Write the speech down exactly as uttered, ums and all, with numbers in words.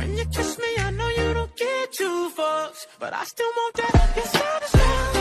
When you kiss me, I know you don't get two fucks, but I still want that. You're satisfied.